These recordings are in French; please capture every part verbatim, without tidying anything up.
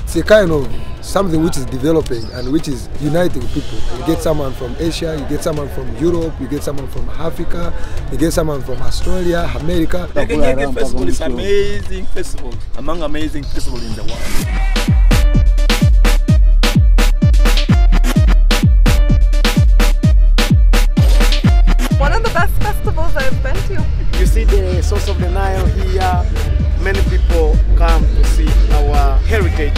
It's a kind of something which is developing and which is uniting people. You get someone from Asia, you get someone from Europe, you get someone from Africa, you get someone from Australia, America. Nyege Nyege Festival is an amazing festival, among amazing festivals in the world. One of the best festivals I've been to. You see the source of the Nile here. Many people come to see our heritage.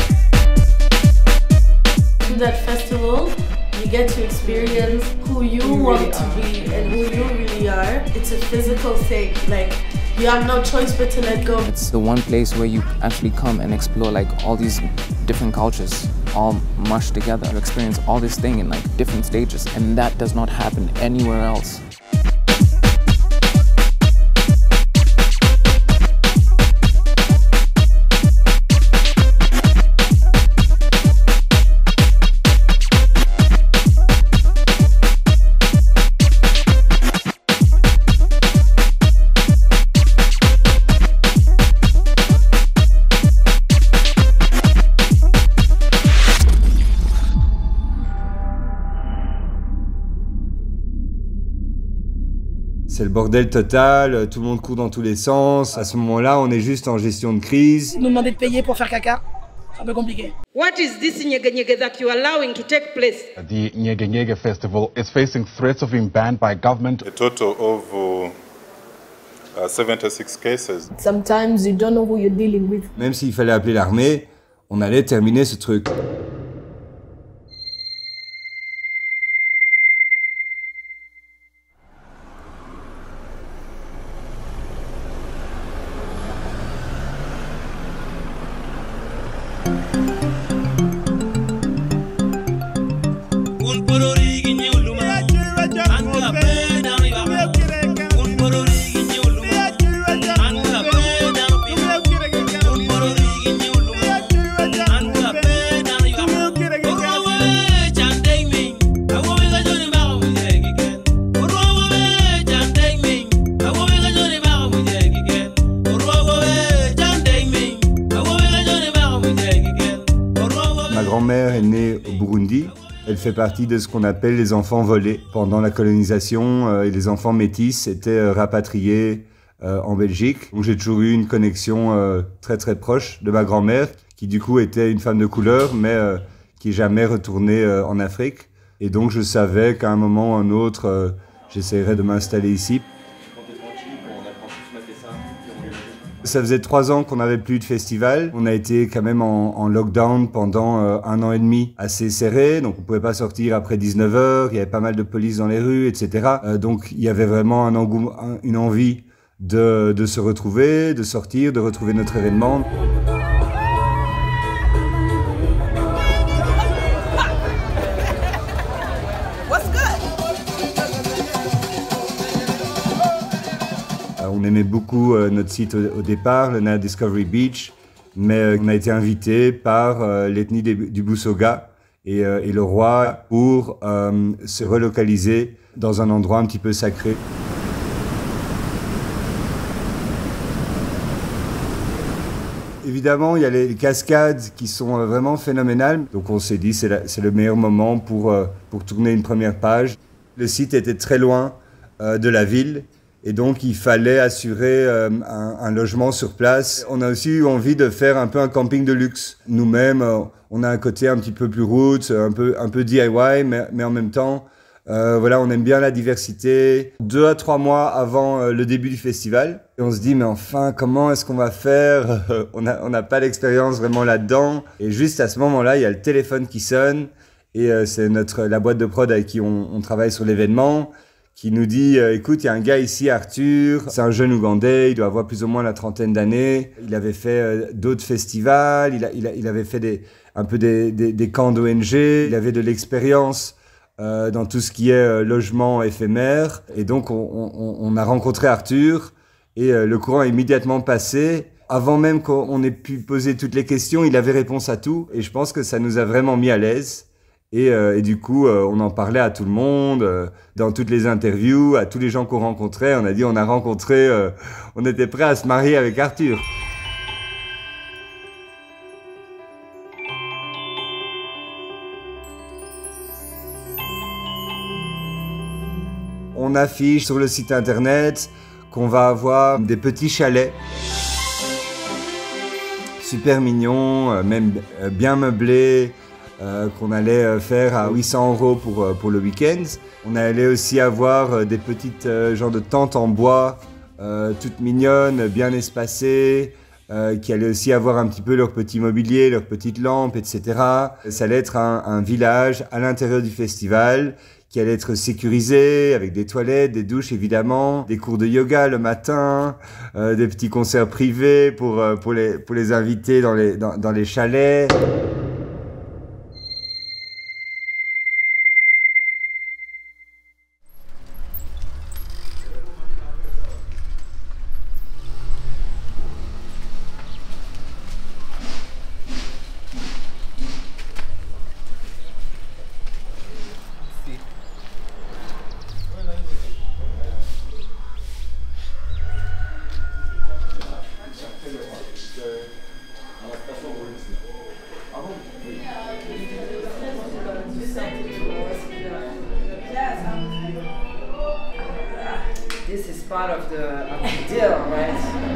In that festival, you get to experience who you, you want really to are. be and who you really are. It's a physical thing. Like, you have no choice but to let go. It's the one place where you actually come and explore like all these different cultures all mushed together. You experience all this thing in like different stages, and that does not happen anywhere else. C'est le bordel total, tout le monde court dans tous les sens. À ce moment-là, on est juste en gestion de crise. Nous demander de payer pour faire caca, c'est un peu compliqué. What is this Nyege Nyege that you are allowing to take place? The Nyege Nyege festival is facing threats of being banned by government. A total of uh, uh, seventy-six cases. Sometimes you don't know who you're dealing with. Même s'il fallait appeler l'armée, on allait terminer ce truc. Ma grand-mère est née au Burundi. Elle fait partie de ce qu'on appelle les enfants volés. Pendant la colonisation, euh, les enfants métis étaient euh, rapatriés euh, en Belgique. Donc j'ai toujours eu une connexion euh, très très proche de ma grand-mère, qui du coup était une femme de couleur, mais euh, qui n'est jamais retournée euh, en Afrique. Et donc je savais qu'à un moment ou un autre, euh, j'essaierais de m'installer ici. Ça faisait trois ans qu'on n'avait plus de festival. On a été quand même en, en lockdown pendant euh, un an et demi, assez serré. Donc on pouvait pas sortir après dix-neuf heures. Il y avait pas mal de police dans les rues, et cetera. Euh, donc il y avait vraiment un engouement, un, une envie de, de se retrouver, de sortir, de retrouver notre événement. On aimait beaucoup euh, notre site au, au départ, le Nile Discovery Beach, mais euh, on a été invité par euh, l'ethnie du Busoga et, euh, et le roi pour euh, se relocaliser dans un endroit un petit peu sacré. Évidemment, il y a les cascades qui sont vraiment phénoménales, donc on s'est dit c'est c'est le meilleur moment pour, euh, pour tourner une première page. Le site était très loin euh, de la ville. Et donc, il fallait assurer euh, un, un logement sur place. On a aussi eu envie de faire un peu un camping de luxe. Nous-mêmes, euh, on a un côté un petit peu plus roots, un peu, un peu D I Y, mais, mais en même temps, euh, voilà, on aime bien la diversité. Deux à trois mois avant euh, le début du festival, et on se dit, mais enfin, comment est-ce qu'on va faire? On n'a on a pas d'expérience vraiment là-dedans. Et juste à ce moment-là, il y a le téléphone qui sonne, et euh, c'est notre la boîte de prod avec qui on, on travaille sur l'événement, qui nous dit euh, « Écoute, il y a un gars ici, Arthur, c'est un jeune Ougandais, il doit avoir plus ou moins la trentaine d'années. Il avait fait euh, d'autres festivals, il, a, il, a, il avait fait des, un peu des, des, des camps d'O N G, il avait de l'expérience euh, dans tout ce qui est euh, logement éphémère. Et donc, on, on, on a rencontré Arthur et euh, le courant a immédiatement passé. Avant même qu'on ait pu poser toutes les questions, il avait réponse à tout. Et je pense que ça nous a vraiment mis à l'aise. Et, euh, et du coup, euh, on en parlait à tout le monde, euh, dans toutes les interviews, à tous les gens qu'on rencontrait. On a dit, on a rencontré, euh, on était prêt à se marier avec Arthur. on affiche sur le site internet qu'on va avoir des petits chalets super mignons, même bien meublés, euh, qu'on allait faire à huit cents euros pour, pour le week-end. On allait aussi avoir des petites euh, genres de tentes en bois, euh, toutes mignonnes, bien espacées, euh, qui allaient aussi avoir un petit peu leur petit mobilier, leurs petites lampes, et cetera. Ça allait être un, un village à l'intérieur du festival, qui allait être sécurisé, avec des toilettes, des douches évidemment, des cours de yoga le matin, euh, des petits concerts privés pour, euh, pour, les, pour les invités dans les, dans, dans les chalets. This is part of the, of the deal, right?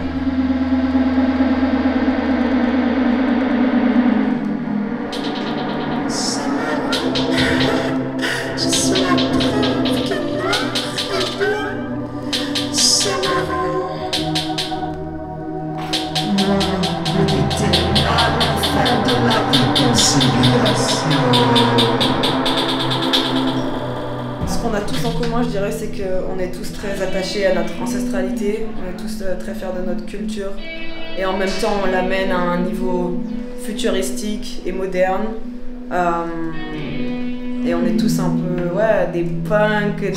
Ce qu'on a tous en commun, je dirais, c'est qu'on est tous très attachés à notre ancestralité, on est tous très fiers de notre culture, et en même temps on l'amène à un niveau futuristique et moderne. Euh, et on est tous un peu, ouais, des punks.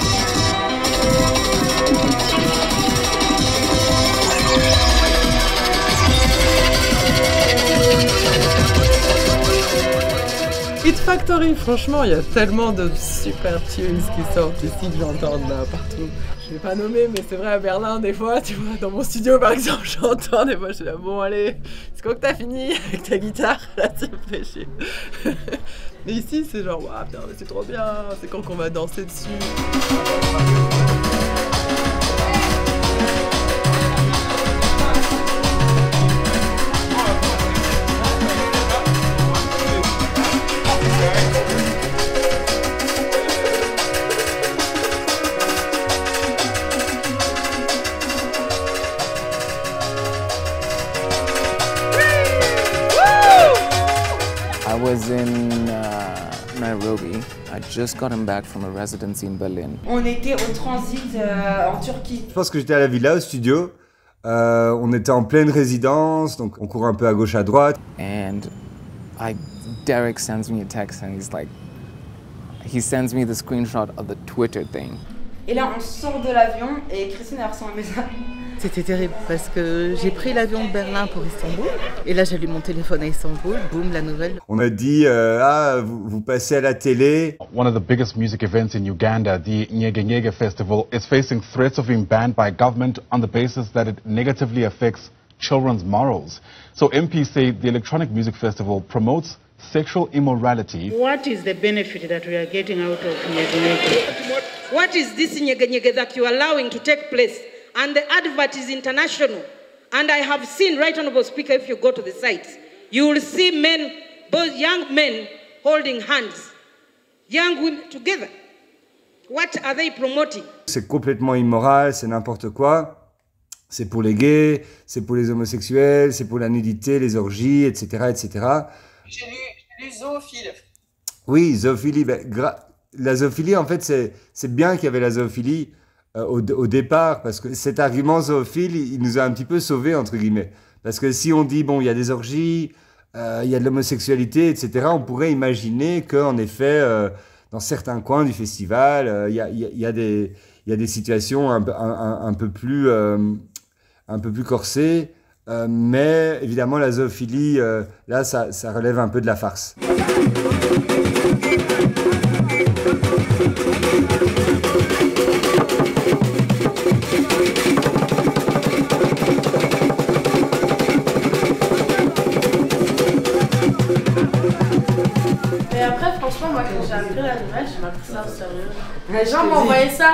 Hit Factory, franchement, il y a tellement de super tunes qui sortent ici que j'entends là partout. Je vais pas nommer, mais c'est vrai à Berlin, des fois, tu vois, dans mon studio par exemple, j'entends des fois, je suis là, bon allez, c'est quand que t'as fini avec ta guitare, là tu me fais chier. Mais ici, c'est genre, waouh, putain, c'est trop bien, c'est quand qu'on va danser dessus. I was in uh, Nairobi. I just gotten back from a residency in Berlin. On était au transit euh, en Turquie. Je pense que j'étais à la villa, au studio. Euh, on était en pleine résidence, donc on court un peu à gauche, à droite. And I, Derek sends me a text and he's like, he sends me the screenshot of the Twitter thing. Et là, on sort de l'avion et Christine a reçu un message. C'était terrible parce que j'ai pris l'avion de Berlin pour Istanbul et là j'allume mon téléphone à Istanbul, boum, la nouvelle. On a dit euh, ah vous, vous passez à la télé. One of the biggest music events in Uganda, the Nyege Nyege Festival, is facing threats of being banned by government on the basis that it negatively affects children's morals. So M Ps say the electronic music festival promotes sexual immorality. What is the benefit that we are getting out of Nyege Nyege? What is this Nyege Nyege that you are allowing to take place? And the advert is international. And I have seen, right honorable speaker, if you go to the sites, you will see men, both young men holding hands, young women together. What are they promoting? C'est complètement immoral, c'est n'importe quoi. C'est pour les gays, c'est pour les homosexuels, c'est pour la nudité, les orgies, et cetera, et cetera. J'ai lu, lu zoophilie. Oui, zoophilie. Ben, la zoophilie, en fait, c'est bien qu'il y avait la zoophilie. Euh, au, au départ, parce que cet argument zoophile, il, il nous a un petit peu sauvés, entre guillemets. Parce que si on dit, bon, il y a des orgies, euh, il y a de l'homosexualité, et cetera, on pourrait imaginer qu'en effet, euh, dans certains coins du festival, euh, il y, a, il y, a des, il y a des situations un, un, un, peu, plus, euh, un peu plus corsées, euh, mais évidemment, la zoophilie, euh, là, ça, ça relève un peu de la farce. Et après, franchement, moi, quand j'ai appris l'animal, j'ai pas pris ça au sérieux. Les gens m'envoyaient ça.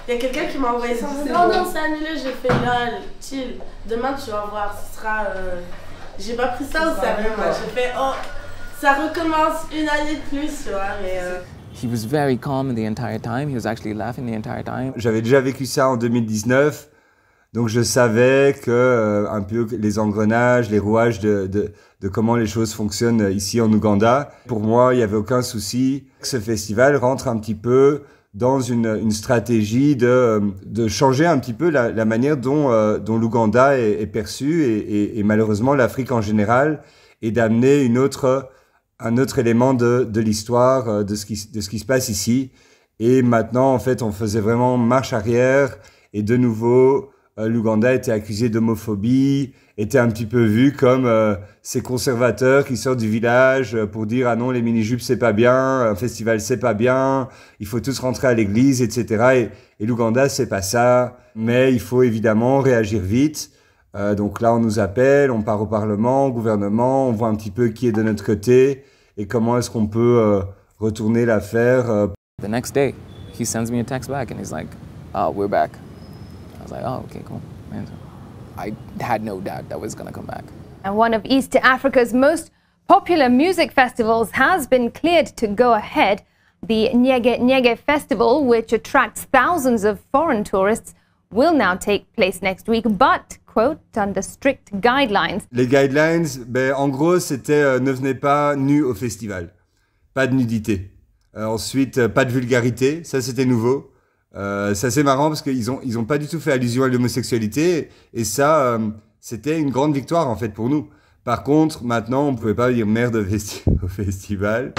Il y a quelqu'un qui m'a envoyé ça. Non, non, c'est annulé. J'ai fait là, chill. Demain, tu vas voir. Ce sera. Euh... J'ai pas pris ça au sérieux, moi. J'ai fait, oh, ça recommence une année de plus, tu vois. Mais, euh... He was very calm the entire time. He was actually laughing the entire time. J'avais déjà vécu ça en deux mille dix-neuf, donc je savais que euh, un peu les engrenages, les rouages de, de, de comment les choses fonctionnent ici en Ouganda. Pour moi, il n'y avait aucun souci que ce festival rentre un petit peu dans une, une stratégie de, de changer un petit peu la, la manière dont, euh, dont l'Ouganda est, est perçu et, et, et malheureusement l'Afrique en général, et d'amener une autre... un autre élément de, de l'histoire, de ce qui, de ce qui se passe ici. Et maintenant, en fait, on faisait vraiment marche arrière. Et de nouveau, euh, l'Ouganda était accusé d'homophobie, était un petit peu vu comme euh, ces conservateurs qui sortent du village pour dire « Ah non, les mini-jupes, c'est pas bien, un festival, c'est pas bien, il faut tous rentrer à l'église, et cetera » Et, et l'Ouganda, c'est pas ça. Mais il faut évidemment réagir vite. Euh, donc là, on nous appelle, on part au Parlement, au gouvernement, on voit un petit peu qui est de notre côté et comment est-ce qu'on peut euh, retourner l'affaire. Euh. The next day, he sends me a text back and he's like, "Oh, we're back." I was like, "Oh, okay, cool." And I had no doubt that was gonna come back. And one of East Africa's most popular music festivals has been cleared to go ahead. The Nyege Nyege Festival, which attracts thousands of foreign tourists, will now take place next week, but, quote, under strict guidelines. Les guidelines, ben, en gros, c'était euh, ne venez pas nu au festival. Pas de nudité. Euh, ensuite, euh, pas de vulgarité. Ça, c'était nouveau. Euh, c'est assez marrant parce qu'ils ont, ils ont pas du tout fait allusion à l'homosexualité. Et ça, euh, c'était une grande victoire, en fait, pour nous. Par contre, maintenant, on pouvait pas dire merde au, festi au festival.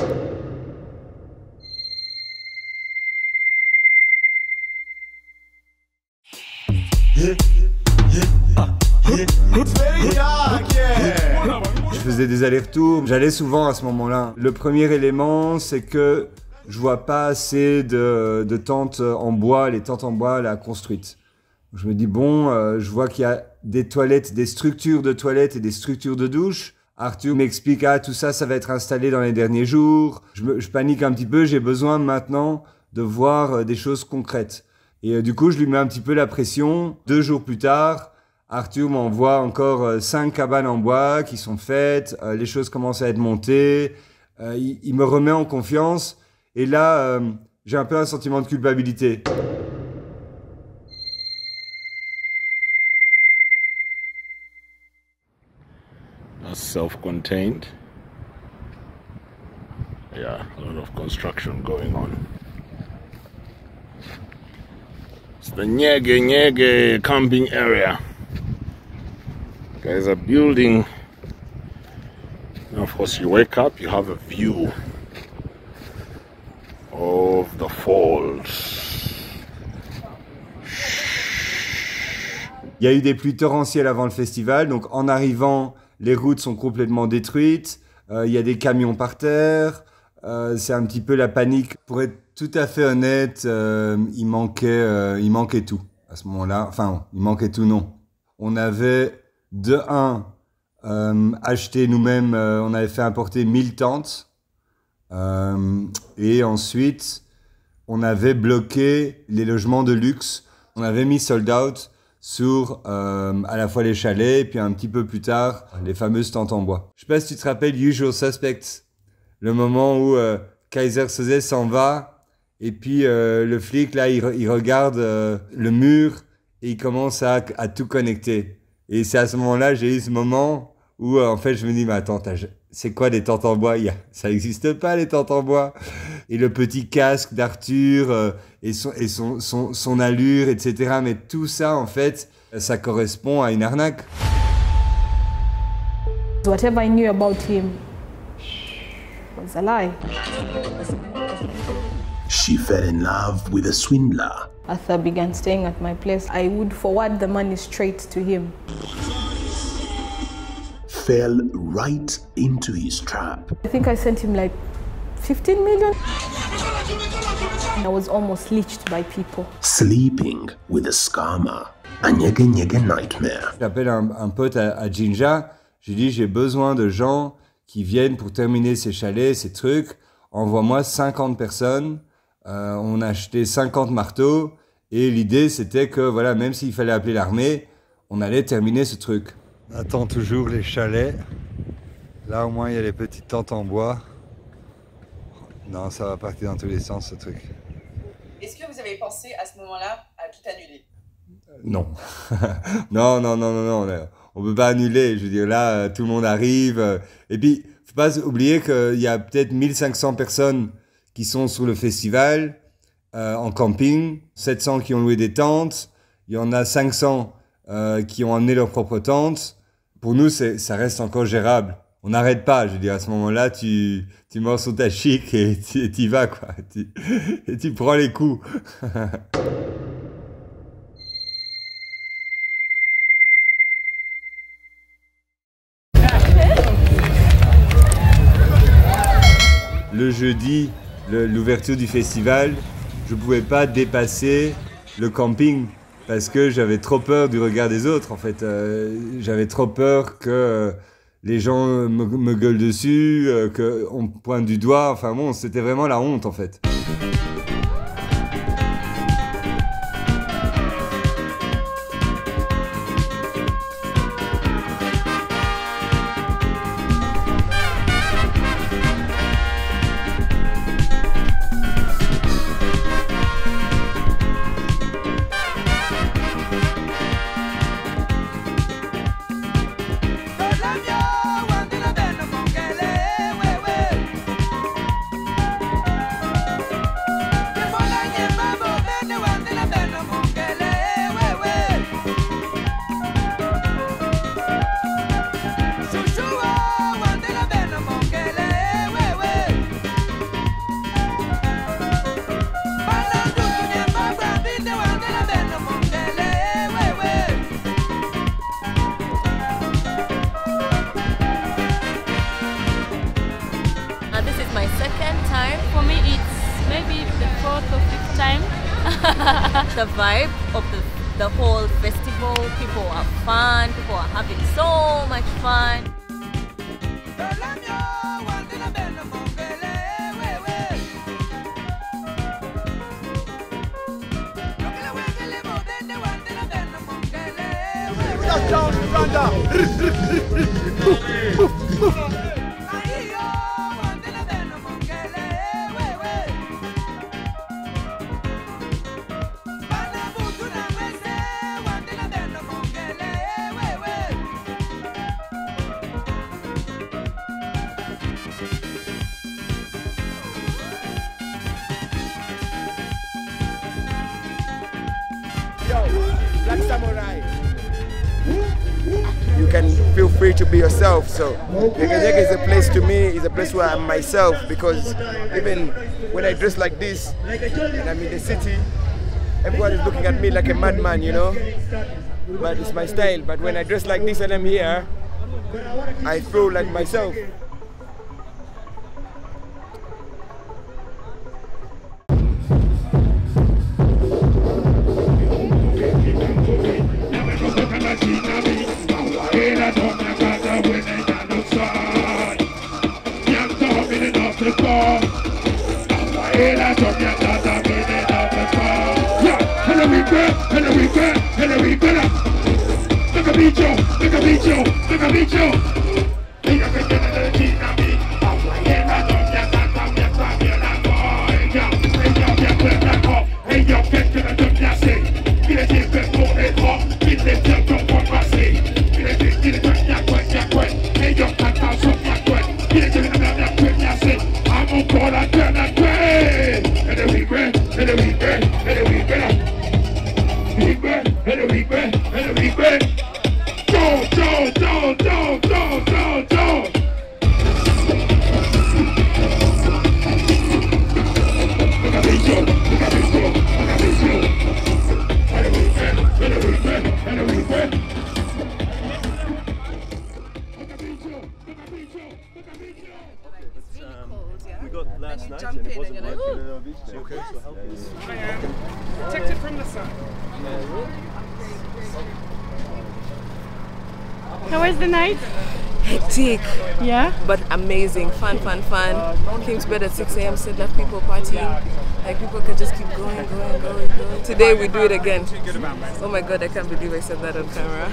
Je faisais des allers-retours, j'allais souvent à ce moment-là. Le premier élément, c'est que je vois pas assez de, de tentes en bois, les tentes en bois là construites. Je me dis bon, euh, je vois qu'il y a des toilettes, des structures de toilettes et des structures de douche. Arthur m'explique ah tout ça, ça va être installé dans les derniers jours. Je, me, je panique un petit peu, j'ai besoin maintenant de voir euh, des choses concrètes. Et euh, du coup, je lui mets un petit peu la pression. Deux jours plus tard, Arthur m'envoie encore euh, cinq cabanes en bois qui sont faites. Euh, les choses commencent à être montées. Euh, il, il me remet en confiance. Et là, euh, j'ai un peu un sentiment de culpabilité. Self-contained. Yeah, a lot of construction going on. It's the Nyege Nyege camping area. Guys are building. And of course, you wake up, you have a view of the falls. Il y a eu des pluies torrentielles avant le festival, donc en arrivant, les routes sont complètement détruites. Euh, il y a des camions par terre. Euh, c'est un petit peu la panique. Pour être tout à fait honnête, euh, il manquait, euh, il manquait tout à ce moment-là. Enfin, il manquait tout, non. On avait de un euh, acheté nous-mêmes. Euh, on avait fait importer mille tentes. Euh, et ensuite, on avait bloqué les logements de luxe. On avait mis sold out sur euh, à la fois les chalets et puis un petit peu plus tard les fameuses tentes en bois. Je sais pas si tu te rappelles Usual Suspects, le moment où euh, Kaiser Soze s'en va et puis euh, le flic là il, il regarde euh, le mur et il commence à, à tout connecter. Et c'est à ce moment-là j'ai eu ce moment où euh, en fait je me dis mais attends c'est quoi des tentes en bois? Il y a, ça n'existe pas les tentes en bois. Et le petit casque d'Arthur euh, et, son, et son, son, son allure, et cetera. Mais tout ça, en fait, ça correspond à une arnaque. Whatever I knew about him was a lie. She fell in love with a swindler. Arthur began staying at my place. I would forward the money straight to him. Fell right into his trap. I think I sent him like fifteen million. I was almost leached by people. Sleeping with a scammer. A Nyege Nyege nightmare. J'appelle un, un pote à, à Jinja. J'ai dit j'ai besoin de gens qui viennent pour terminer ces chalets, ces trucs. Envoie-moi cinquante personnes. Euh, on a acheté cinquante marteaux Et l'idée, c'était que, voilà, même s'il fallait appeler l'armée, on allait terminer ce truc. On attend toujours les chalets. Là, au moins, il y a les petites tentes en bois. Non, ça va partir dans tous les sens, ce truc. Est-ce que vous avez pensé à ce moment-là à tout annuler? Non. non, non, non, non, non. On ne peut pas annuler. Je veux dire, là, tout le monde arrive. Et puis, il ne faut pas oublier qu'il y a peut-être mille cinq cents personnes qui sont sur le festival, euh, en camping, sept cents qui ont loué des tentes, il y en a cinq cents euh, qui ont amené leurs propres tentes. Pour nous, ça reste encore gérable. On n'arrête pas, je veux dire, à ce moment-là, tu, tu mords sur ta chic et tu y vas, quoi. Tu, et tu prends les coups. Le jeudi, l'ouverture du festival, je ne pouvais pas dépasser le camping parce que j'avais trop peur du regard des autres, en fait. Euh, j'avais trop peur que euh, les gens me, me gueulent dessus, euh, qu'on me pointe du doigt. Enfin bon, c'était vraiment la honte, en fait. The vibe of the, the whole festival, people are fun, people are having so much fun. Black Samurai. You can feel free to be yourself. So Nyege Nyege is a place to me, is a place where I'm myself, because even when I dress like this and I'm in the city, everyone is looking at me like a madman, you know. But it's my style. But when I dress like this and I'm here, I feel like myself. Protect it from the sun. How was the night? Hectic. Yeah? But amazing. Fun, fun, fun. Came to bed at six A M, said left people partying. Like people could just keep going, going, going, going. Today we do it again. Oh my god, I can't believe I said that on camera.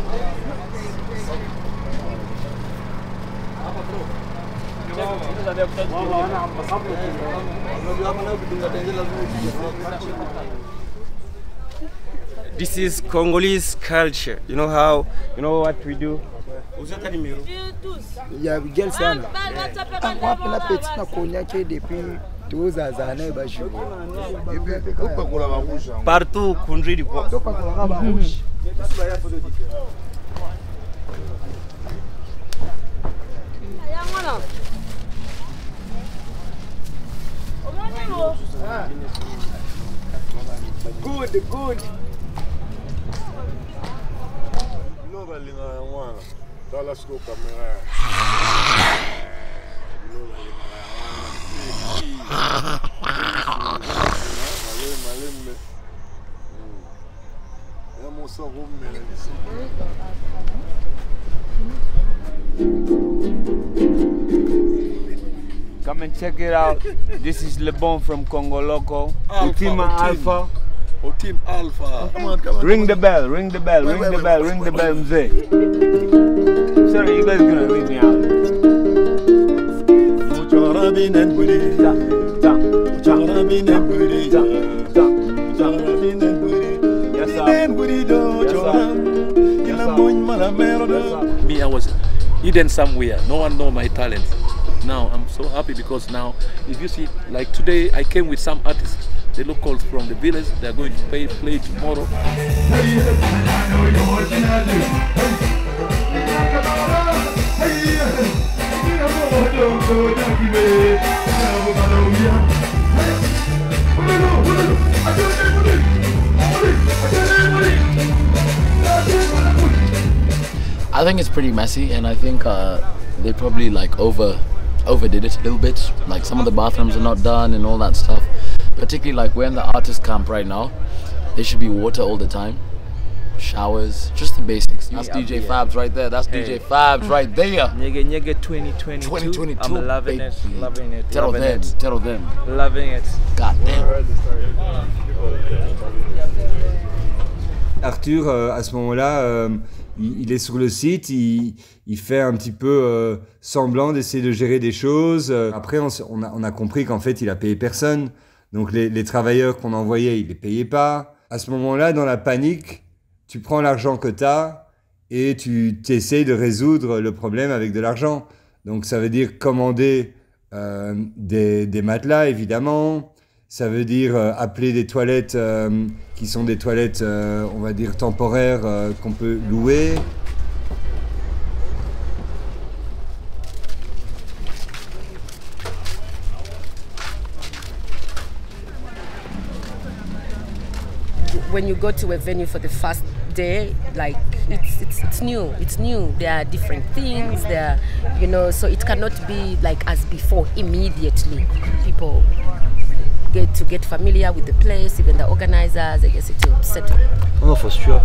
This is Congolese culture. You know how, you know what we do? Ya vigel sana. Wapi la petit na konyake depuis tuza zana ba juu. Partout kundri quoi. Good, good. Come and check it out. This is Le Bon from Congo Loco. Ultima Alpha. O Team Alpha. Come on, come on. Ring the bell, ring the bell, ring the bell, ring the bell, Mzee. Sorry, you guys gonna leave me out. Yes, sir. Me, I was hidden somewhere. No one know my talent. Now I'm so happy because now, if you see, like today, I came with some artists. The locals from the village, they're going to pay, play tomorrow. I think it's pretty messy, and I think uh, they probably like over overdid it a little bit. Like some of the bathrooms are not done and all that stuff. Particularly like we're in the artist camp right now. There should be water all the time, showers, just the basics. That's D J Fabs right there. That's hey. D J Fabs right there. Nyege Nyege twenty twenty-two. twenty twenty-two. I'm loving baby. it, loving it. Tell loving them, it. tell them. Loving it. God damn. Arthur, euh, à ce moment-là, euh, il, il est sur le site, il, il fait un petit peu euh, semblant d'essayer de gérer des choses. Après, on, on, a, on a compris qu'en fait, il a payé personne. Donc les, les travailleurs qu'on envoyait, ils les payaient pas. À ce moment-là, dans la panique, tu prends l'argent que tu as et tu essayes de résoudre le problème avec de l'argent. Donc ça veut dire commander euh, des, des matelas, évidemment. Ça veut dire euh, appeler des toilettes euh, qui sont des toilettes, euh, on va dire, temporaires euh, qu'on peut louer. When you go to a venue for the first day, like it's it's it's new. It's new. There are different things there, you know. So it cannot be like as before immediately. People get to get familiar with the place, even the organizers. I guess it will settle. Oh, for sure.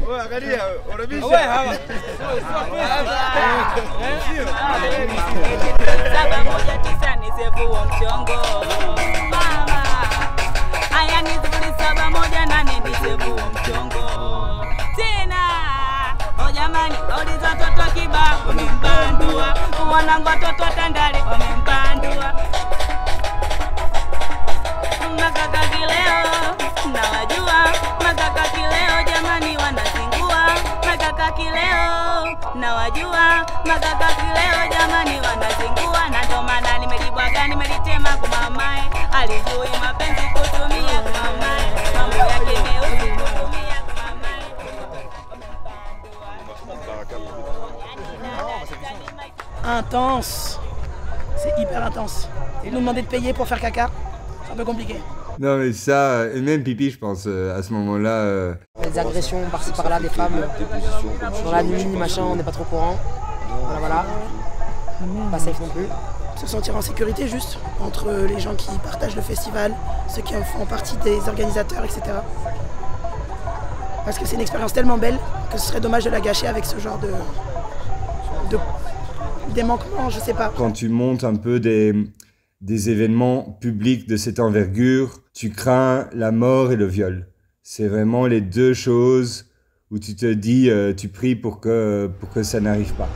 Nawajua magaka kileo jamani wanazingua, na ndo maana nimelibwaga nimelitema kwa mamae, alijui mapenzi kutumia kwa mamae, mambo yake meusi kutumia kwa mamae. Intense, c'est hyper intense. Et nous demander de payer pour faire caca, c'est un peu compliqué. Non mais ça, et même pipi je pense, euh, à ce moment-là... Euh... Les agressions par-ci par-là des femmes, dans la nuit, machin, on n'est pas trop courant. Voilà, voilà. Pas safe non plus. Se sentir en sécurité juste, entre les gens qui partagent le festival, ceux qui en font partie des organisateurs, et cetera. Parce que c'est une expérience tellement belle que ce serait dommage de la gâcher avec ce genre de... de... des manquements, je sais pas. Quand tu montes un peu des... des événements publics de cette envergure, tu crains la mort et le viol. C'est vraiment les deux choses où tu te dis, euh, tu pries pour que, pour que ça n'arrive pas.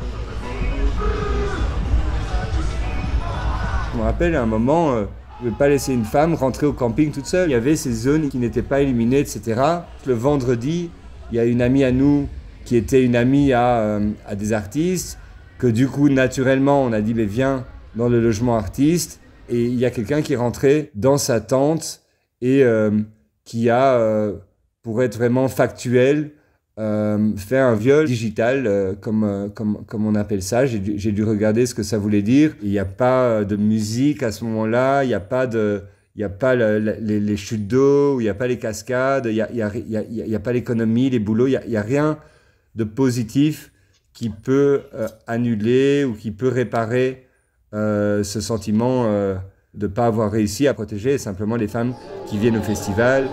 Je me rappelle à un moment, euh, je ne veux pas laisser une femme rentrer au camping toute seule. Il y avait ces zones qui n'étaient pas illuminées, et cetera. Le vendredi, il y a une amie à nous qui était une amie à, euh, à des artistes, que du coup, naturellement, on a dit, mais viens dans le logement artiste. Et il y a quelqu'un qui est rentré dans sa tente et euh, qui a, euh, pour être vraiment factuel, euh, fait un viol digital, euh, comme, euh, comme, comme on appelle ça. J'ai dû, j'ai dû regarder ce que ça voulait dire. Il n'y a pas de musique à ce moment-là, il n'y a pas, de, il y a pas le, le, les, les chutes d'eau, il n'y a pas les cascades, il n'y a, il y a, il y a, il y a pas l'économie, les boulots, il n'y a, il y a rien de positif qui peut euh, annuler ou qui peut réparer euh, ce sentiment euh, de ne pas avoir réussi à protéger simplement les femmes qui viennent au festival.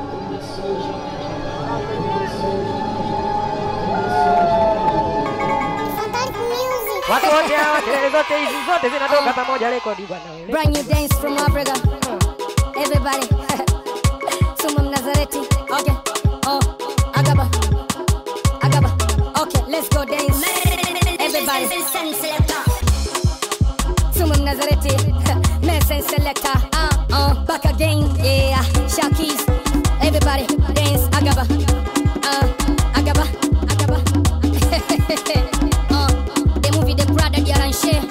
Brand new dance from Africa. Everybody. Sumam Nazareti. Okay. Oh, Agaba. Agaba. Okay, let's go dance. Everybody. Sumam Nazareti. Nelson Selector. Uh, uh, back again. Yeah. Shakis. Everybody dance. Agaba. Uh, Agaba. Agaba. uh, the movie The Brother de Aranche.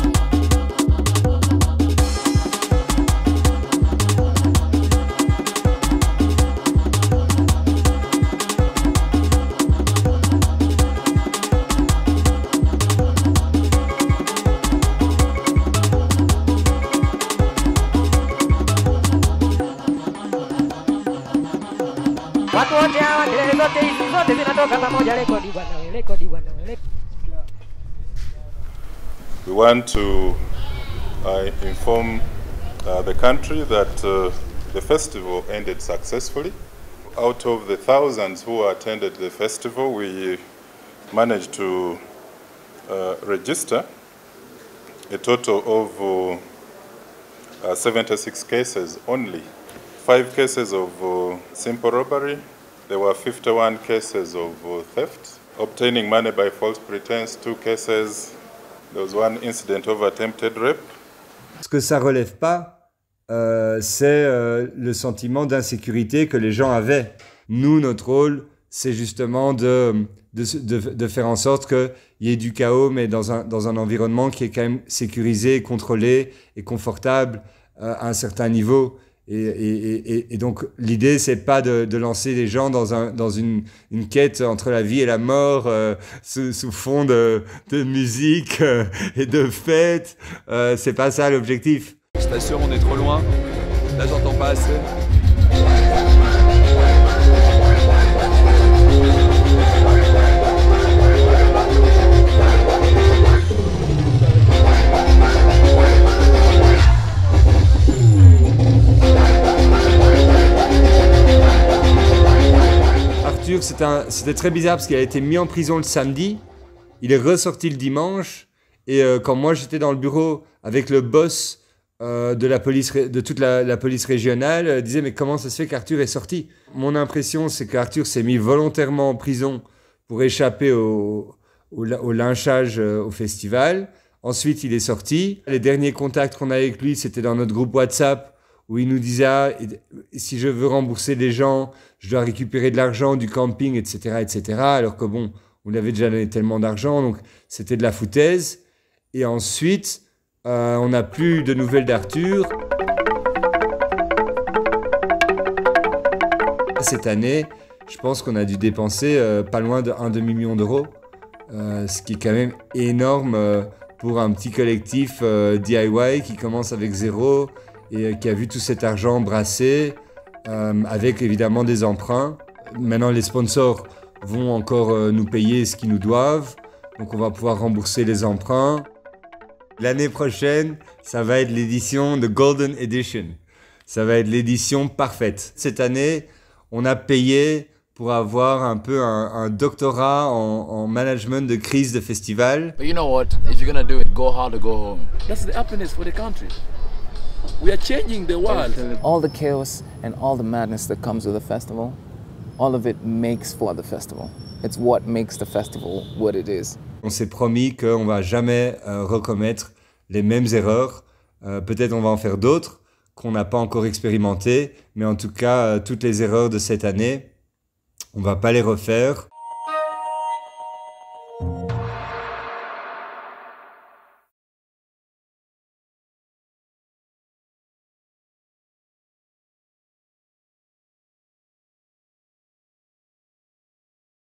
We want to uh, inform uh, the country that uh, the festival ended successfully. Out of the thousands who attended the festival, we managed to uh, register a total of uh, uh, seventy-six cases only. Five cases of uh, simple robbery. There were fifty-one cases of uh, theft. Obtaining money by false pretense, two cases. There was one incident of attempted rape. Ce que ça relève pas, euh, c'est euh, le sentiment d'insécurité que les gens avaient. Nous, notre rôle, c'est justement de, de, de, de faire en sorte qu'il y ait du chaos, mais dans un, dans un environnement qui est quand même sécurisé, contrôlé et confortable euh, à un certain niveau. Et, et, et, et donc, l'idée, c'est pas de, de lancer les gens dans, un, dans une, une quête entre la vie et la mort, euh, sous, sous fond de, de musique euh, et de fête. Euh, c'est pas ça l'objectif. Je t'assure, on est trop loin. Là, j'entends pas assez. C'était très bizarre parce qu'il a été mis en prison le samedi, il est ressorti le dimanche, et euh, quand moi j'étais dans le bureau avec le boss euh, de, la police, de toute la, la police régionale, euh, disait mais comment ça se fait qu'Arthur est sorti? Mon impression c'est qu'Arthur s'est mis volontairement en prison pour échapper au, au, au lynchage euh, au festival. Ensuite il est sorti. Les derniers contacts qu'on a avec lui c'était dans notre groupe WhatsApp, où il nous disait ah, si je veux rembourser des gens, je dois récupérer de l'argent du camping, et cetera, et cetera. Alors que bon, on lui avait déjà donné tellement d'argent, donc c'était de la foutaise. Et ensuite, euh, on n'a plus de nouvelles d'Arthur. Cette année, je pense qu'on a dû dépenser euh, pas loin d'un demi-million d'euros, euh, ce qui est quand même énorme euh, pour un petit collectif euh, D I Y qui commence avec zéro, et qui a vu tout cet argent brassé, euh, avec évidemment des emprunts. Maintenant, les sponsors vont encore euh, nous payer ce qu'ils nous doivent, donc on va pouvoir rembourser les emprunts. L'année prochaine, ça va être l'édition de Golden Edition. Ça va être l'édition parfaite. Cette année, on a payé pour avoir un peu un, un doctorat en, en management de crise de festival. But you know what? If you're gonna do it, go hard or go home. That's the happiness for the country. We are changing the world. All the chaos and all the madness that comes with the festival, all of it makes for the festival. It's what makes the festival what it is. On s'est promis qu'on ne va jamais euh, recommettre les mêmes erreurs. Euh, peut-être on va en faire d'autres qu'on n'a pas encore expérimentées, mais en tout cas, euh, toutes les erreurs de cette année, on ne va pas les refaire.